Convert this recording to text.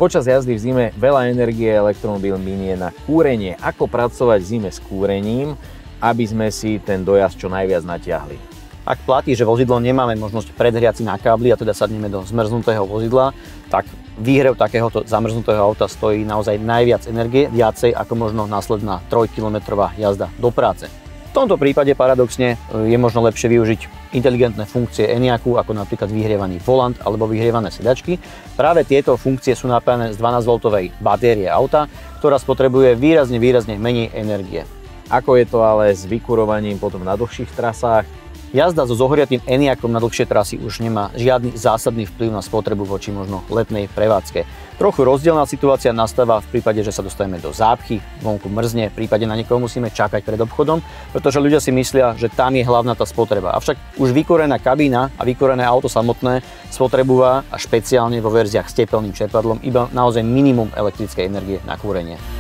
Počas jazdy v zime veľa energie elektromobil minie na kúrenie. Ako pracovať v zime s kúrením, aby sme si ten dojazd čo najviac natiahli? Ak platí, že vozidlo nemáme možnosť predhriať si na kábli a teda sadneme do zmrznutého vozidla, tak výhrev takéhoto zamrznutého auta stojí naozaj najviac energie, viacej ako možno následná 3-kilometrová jazda do práce. V tomto prípade paradoxne je možno lepšie využiť inteligentné funkcie Enyaqu, ako napríklad vyhrievaný volant alebo vyhrievané sedačky. Práve tieto funkcie sú napájané z 12V batérie auta, ktorá spotrebuje výrazne menej energie. Ako je to ale s vykurovaním potom na dlhších trasách? Jazda so zohriatým Enyaqom na dlhšie trasy už nemá žiadny zásadný vplyv na spotrebu voči možno letnej prevádzke. Trochu rozdielna situácia nastáva v prípade, že sa dostaneme do zápchy, vonku mrzne, v prípade na niekoho musíme čakať pred obchodom, pretože ľudia si myslia, že tam je hlavná tá spotreba. Avšak už vykorená kabína a vykorené auto samotné spotrebuje a špeciálne vo verziách s tepelným čerpadlom iba naozaj minimum elektrickej energie na kúrenie.